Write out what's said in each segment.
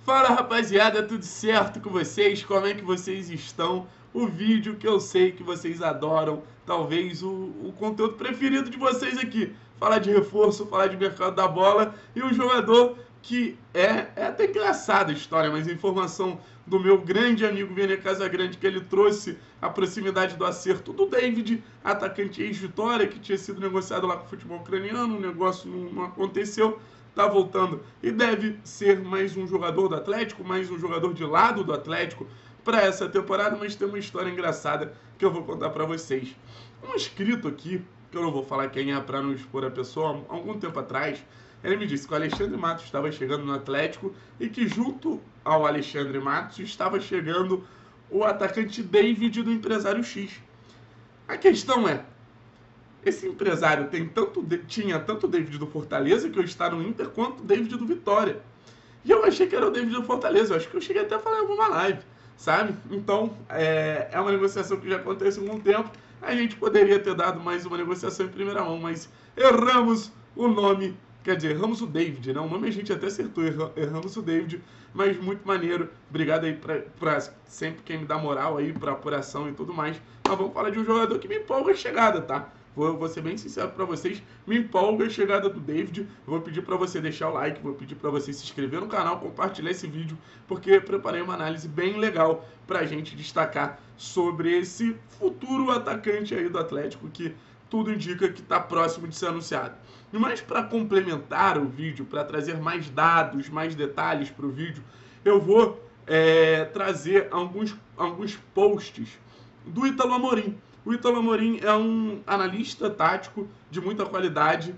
Fala rapaziada, tudo certo com vocês? Como é que vocês estão? O vídeo que eu sei que vocês adoram, talvez o conteúdo preferido de vocês aqui. Falar de reforço, falar de mercado da bola e um jogador que é até engraçada a história, mas informação do meu grande amigo Vene Casagrande, que ele trouxe a proximidade do acerto do David, atacante ex-Vitória, que tinha sido negociado lá com o futebol ucraniano, o negócio não aconteceu, tá voltando e deve ser mais um jogador do Atlético, mais um jogador de lado do Atlético para essa temporada, mas tem uma história engraçada que eu vou contar para vocês. Um inscrito aqui, que eu não vou falar quem é para não expor a pessoa, algum tempo atrás, ele me disse que o Alexandre Matos estava chegando no Atlético e que junto ao Alexandre Matos estava chegando o atacante David do Empresário X. A questão é, esse empresário tinha tanto o David do Fortaleza, que hoje está no Inter, quanto o David do Vitória. E eu achei que era o David do Fortaleza. Eu acho que eu cheguei até a falar em alguma live, sabe? Então, é uma negociação que já acontece há algum tempo. A gente poderia ter dado mais uma negociação em primeira mão, mas erramos o nome. Quer dizer, erramos o David, né? O nome a gente até acertou, erramos o David, mas muito maneiro. Obrigado aí pra sempre quem me dá moral aí, pra apuração e tudo mais. Mas vamos falar de um jogador que me empolga a chegada, tá? Vou ser bem sincero para vocês, me empolga a chegada do David. Vou pedir para você deixar o like, vou pedir para você se inscrever no canal, compartilhar esse vídeo, porque preparei uma análise bem legal para a gente destacar sobre esse futuro atacante aí do Atlético, que tudo indica que está próximo de ser anunciado. Mas para complementar o vídeo, para trazer mais dados, mais detalhes para o vídeo, eu vou trazer alguns posts do Ítalo Amorim. O Ítalo Amorim é um analista tático de muita qualidade.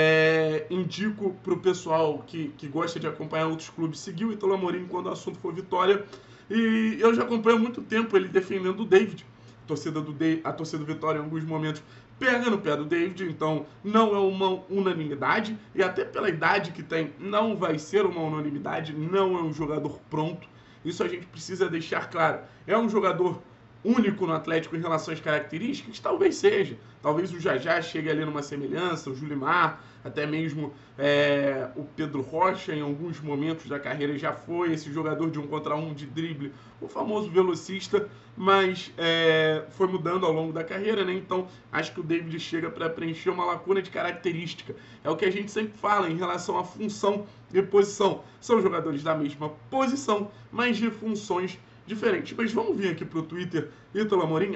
Indico para o pessoal que gosta de acompanhar outros clubes seguir o Ítalo Amorim quando o assunto for Vitória. E eu já acompanho há muito tempo ele defendendo o David. A torcida do Vitória em alguns momentos pega no pé do David, então não é uma unanimidade. E até pela idade que tem, não vai ser uma unanimidade, não é um jogador pronto. Isso a gente precisa deixar claro. É um jogador único no Atlético em relação às características? Talvez seja. Talvez o Jajá chegue ali numa semelhança, o Julimar, até mesmo o Pedro Rocha, em alguns momentos da carreira já foi esse jogador de 1 contra 1 de drible, o famoso velocista, mas foi mudando ao longo da carreira, né? Então acho que o David chega para preencher uma lacuna de característica. É o que a gente sempre fala em relação à função e posição. São jogadores da mesma posição, mas de funções diferente. Mas vamos vir aqui para o Twitter Ítalo Amorim,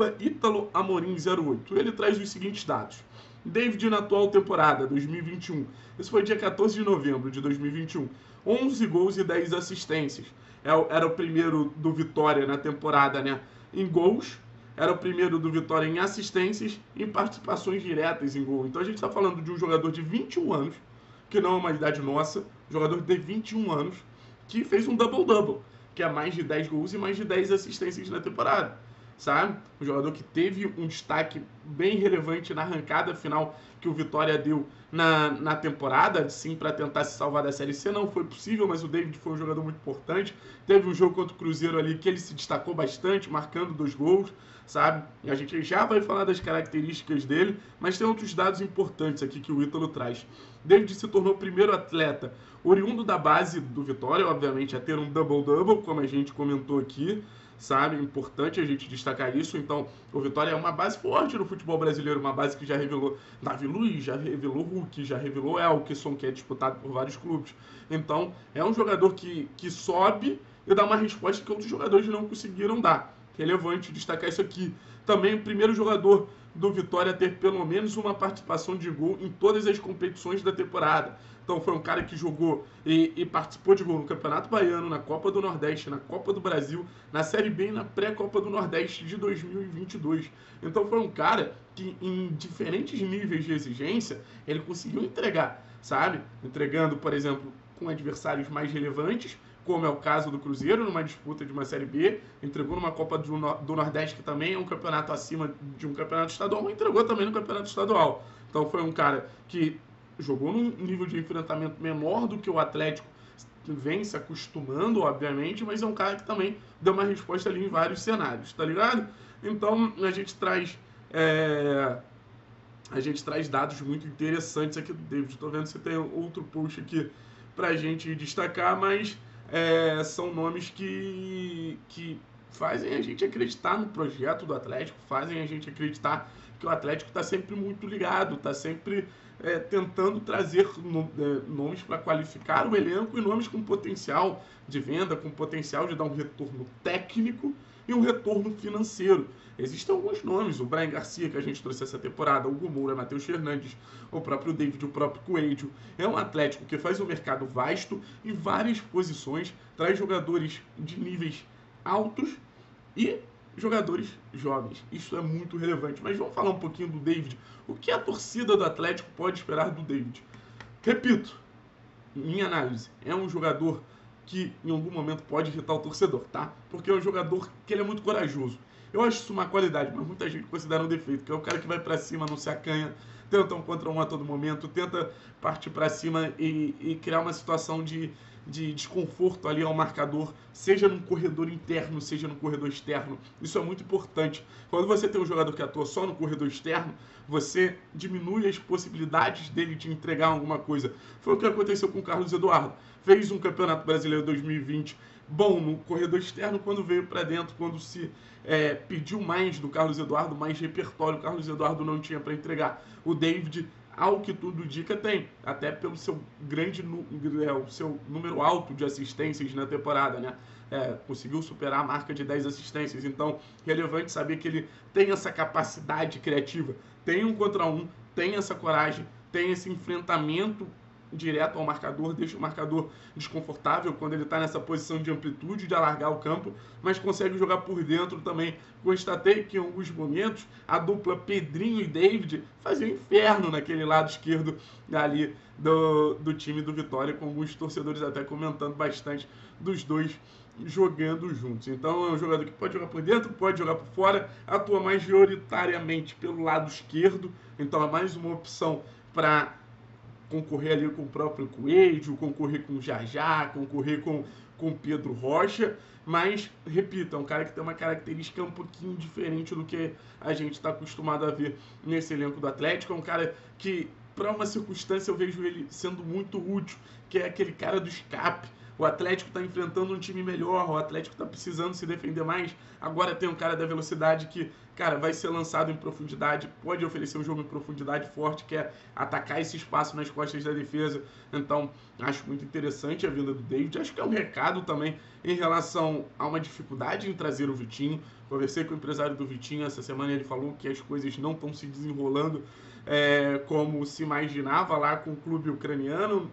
@ItaloAmorim08. Ele traz os seguintes dados. David na atual temporada, 2021. Isso foi dia 14 de novembro de 2021. 11 gols e 10 assistências. Era o primeiro do Vitória na temporada, né? Em gols. Era o primeiro do Vitória em assistências e em participações diretas em gol. Então a gente está falando de um jogador de 21 anos, que não é uma idade nossa, jogador de 21 anos, que fez um double-double, que é mais de 10 gols e mais de 10 assistências na temporada, sabe? Um jogador que teve um destaque bem relevante na arrancada final que o Vitória deu na temporada, sim, para tentar se salvar da Série C. Não foi possível, mas o David foi um jogador muito importante. Teve um jogo contra o Cruzeiro ali que ele se destacou bastante, marcando 2 gols, sabe? E a gente já vai falar das características dele, mas tem outros dados importantes aqui que o Ítalo traz. David se tornou o primeiro atleta oriundo da base do Vitória, obviamente, a ter um double-double, como a gente comentou aqui, sabe? É importante a gente destacar isso. Então, o Vitória é uma base forte no futebol brasileiro, uma base que já revelou Davi Luiz, já revelou Hulk, já revelou Elkeson, que é disputado por vários clubes. Então, é um jogador que sobe e dá uma resposta que outros jogadores não conseguiram dar. Relevante destacar isso aqui. Também o primeiro jogador do Vitória a ter pelo menos uma participação de gol em todas as competições da temporada. Então foi um cara que jogou e participou de gol no Campeonato Baiano, na Copa do Nordeste, na Copa do Brasil, na Série B e na pré-Copa do Nordeste de 2022. Então foi um cara que em diferentes níveis de exigência ele conseguiu entregar, sabe? Entregando, por exemplo, com adversários mais relevantes, como é o caso do Cruzeiro, numa disputa de uma Série B, entregou numa Copa do Nordeste, que também é um campeonato acima de um campeonato estadual, mas entregou também no campeonato estadual. Então foi um cara que jogou num nível de enfrentamento menor do que o Atlético vem se acostumando, obviamente, mas é um cara que também deu uma resposta ali em vários cenários, tá ligado? Então a gente traz dados muito interessantes aqui do David. Tô vendo se tem outro post aqui pra gente destacar, mas são nomes que fazem a gente acreditar no projeto do Atlético, fazem a gente acreditar que o Atlético está sempre muito ligado, está sempre tentando trazer nomes para qualificar o elenco e nomes com potencial de venda, com potencial de dar um retorno técnico e um retorno financeiro. Existem alguns nomes, o Brian Garcia, que a gente trouxe essa temporada, o Hugo Moura, Matheus Fernandes, o próprio David, o próprio Coelho. É um Atlético que faz um mercado vasto em várias posições, traz jogadores de níveis altos e jogadores jovens. Isso é muito relevante. Mas vamos falar um pouquinho do David. O que a torcida do Atlético pode esperar do David? Repito, minha análise, é um jogador que em algum momento pode irritar o torcedor, tá? Porque é um jogador que ele é muito corajoso. Eu acho isso uma qualidade, mas muita gente considera um defeito, que é o cara que vai pra cima, não se acanha, tenta um contra um a todo momento, tenta partir pra cima e criar uma situação de desconforto ali ao marcador, seja num corredor interno, seja no corredor externo. Isso é muito importante. Quando você tem um jogador que atua só no corredor externo, você diminui as possibilidades dele te entregar alguma coisa. Foi o que aconteceu com o Carlos Eduardo. Fez um Campeonato Brasileiro 2020 bom no corredor externo, quando veio para dentro, quando se pediu mais do Carlos Eduardo, mais repertório o Carlos Eduardo não tinha para entregar. O David, ao que tudo indica, tem, até pelo seu o seu número alto de assistências na temporada, né? Conseguiu superar a marca de 10 assistências, então relevante saber que ele tem essa capacidade criativa, tem um contra um, tem essa coragem, tem esse enfrentamento direto ao marcador, deixa o marcador desconfortável quando ele está nessa posição de amplitude, de alargar o campo, mas consegue jogar por dentro também. Constatei que em alguns momentos a dupla Pedrinho e David fazia um inferno naquele lado esquerdo ali do time do Vitória, com alguns torcedores até comentando bastante dos dois jogando juntos. Então é um jogador que pode jogar por dentro, pode jogar por fora, atua majoritariamente pelo lado esquerdo, então é mais uma opção para concorrer ali com o próprio Coelho, concorrer com o Jajá, concorrer com o Pedro Rocha, mas, repito, é um cara que tem uma característica um pouquinho diferente do que a gente está acostumado a ver nesse elenco do Atlético. É um cara que, para uma circunstância, eu vejo ele sendo muito útil, que é aquele cara do escape. O Atlético está enfrentando um time melhor, o Atlético está precisando se defender mais. Agora tem um cara da velocidade que, cara, vai ser lançado em profundidade, pode oferecer um jogo em profundidade forte, que é atacar esse espaço nas costas da defesa. Então, acho muito interessante a vinda do David. Acho que é um recado também em relação a uma dificuldade em trazer o Vitinho. Conversei com o empresário do Vitinho essa semana, ele falou que as coisas não estão se desenrolando como se imaginava lá com o clube ucraniano,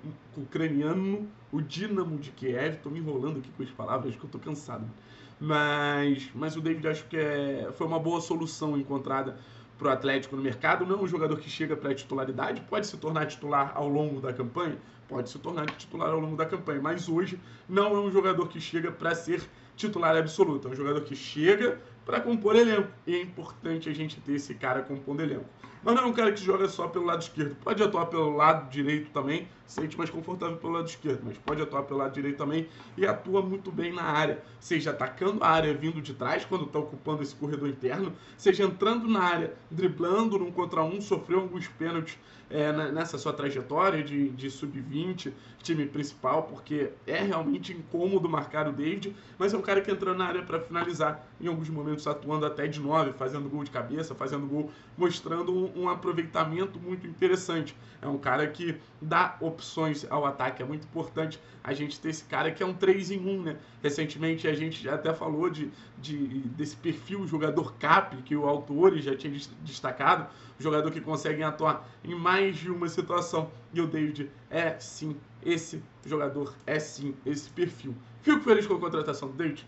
o Dinamo de Kiev. Estou me enrolando aqui com as palavras, que eu estou cansado. Mas o David acho que foi uma boa solução encontrada para o Atlético no mercado. Não é um jogador que chega para a titularidade, pode se tornar titular ao longo da campanha, pode se tornar titular ao longo da campanha, mas hoje não é um jogador que chega para ser titular absoluto, é um jogador que chega para compor elenco, e é importante a gente ter esse cara compondo elenco. Mas não é um cara que joga só pelo lado esquerdo, pode atuar pelo lado direito também, se sente mais confortável pelo lado esquerdo, mas pode atuar pelo lado direito também e atua muito bem na área, seja atacando a área vindo de trás quando está ocupando esse corredor interno, seja entrando na área, driblando num contra um, sofreu alguns pênaltis nessa sua trajetória de sub-20, time principal, porque é realmente incômodo marcar o David, mas é um cara que entra na área para finalizar, em alguns momentos atuando até de 9, fazendo gol de cabeça, fazendo gol, mostrando um aproveitamento muito interessante. É um cara que dá opções ao ataque, é muito importante a gente ter esse cara que é um 3 em 1, né? Recentemente a gente já até falou desse perfil jogador cap, que o autor já tinha destacado, jogador que consegue atuar em mais de uma situação, e o David é sim esse jogador, é sim esse perfil. Fico feliz com a contratação do David,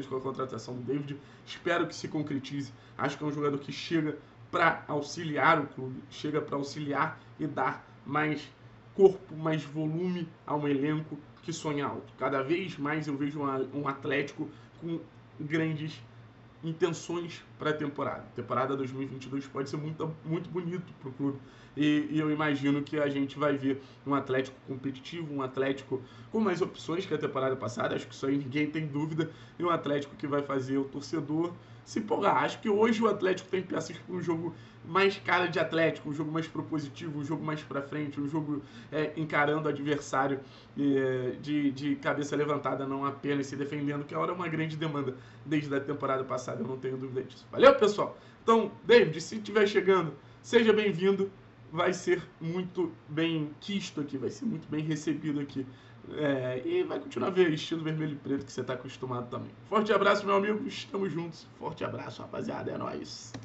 espero que se concretize. Acho que é um jogador que chega para auxiliar o clube, chega para auxiliar e dar mais corpo, mais volume a um elenco que sonha alto. Cada vez mais eu vejo um Atlético com grandes intenções para a temporada. A temporada 2022 pode ser muito bonito para o clube. E eu imagino que a gente vai ver um Atlético competitivo, um Atlético com mais opções que a temporada passada. Acho que isso aí ninguém tem dúvida. E um Atlético que vai fazer o torcedor se empolgar. Acho que hoje o Atlético tem peças para um jogo mais cara de Atlético, um jogo mais propositivo, um jogo mais pra frente, um jogo encarando o adversário de cabeça levantada, não apenas se defendendo, que é uma grande demanda desde a temporada passada, eu não tenho dúvida disso. Valeu, pessoal? Então, David, se estiver chegando, seja bem-vindo, vai ser muito bem quisto aqui, vai ser muito bem recebido aqui. E vai continuar a ver estilo vermelho e preto que você está acostumado também. Forte abraço, meu amigo, estamos juntos. Forte abraço, rapaziada, é nóis.